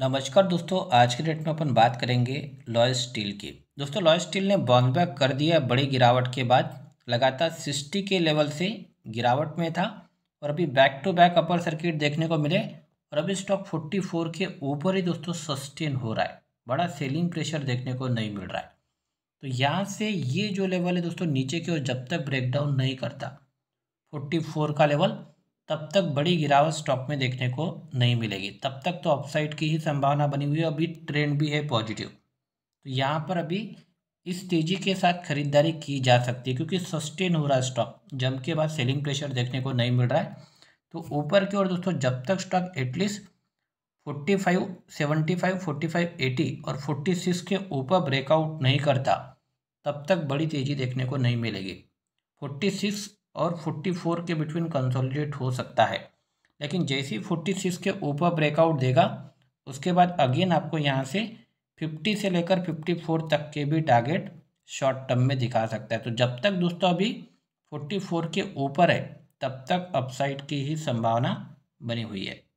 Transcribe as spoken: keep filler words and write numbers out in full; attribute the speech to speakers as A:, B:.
A: नमस्कार दोस्तों, आज के डेट में अपन बात करेंगे लॉयड स्टील की। दोस्तों, लॉयड स्टील ने बाउंस बैक कर दिया बड़ी गिरावट के बाद। लगातार साठ के लेवल से गिरावट में था और अभी back to back upper circuit देखने को मिले और अभी स्टॉक चौवालीस के ऊपर ही दोस्तों सस्टेन हो रहा है। बड़ा सेलिंग प्रेशर देखने को नहीं मिल रहा है। तो यहाँ से ये जो लेवल है दोस्तों नीचे की ओर जब तक ब्रेकडाउन नहीं करता चौवालीस का लेवल, तब तक बड़ी गिरावट स्टॉक में देखने को नहीं मिलेगी। तब तक तो अपसाइड की ही संभावना बनी हुई है। अभी ट्रेंड भी है पॉजिटिव, तो यहाँ पर अभी इस तेजी के साथ खरीदारी की जा सकती है क्योंकि सस्टेन हो रहा है स्टॉक। जंप के बाद सेलिंग प्रेशर देखने को नहीं मिल रहा है। तो ऊपर की ओर दोस्तों जब तक stock at least forty five seventy five forty five eighty और फोर्टी सिक्स के ऊपर ब्रेकआउट नहीं करता, तब तक बड़ी तेजी देखने को नहीं मिलेगी। फोर्टी सिक्स और चौवालीस के बिटवीन कंसोलिडेट हो सकता है, लेकिन जैसे ही छियालीस के ऊपर ब्रेकआउट देगा उसके बाद अगेन आपको यहाँ से पचास से लेकर चौवन तक के भी टारगेट शॉर्ट टर्म में दिखा सकता है। तो जब तक दोस्तों अभी चौवालीस के ऊपर है तब तक अपसाइड की ही संभावना बनी हुई है।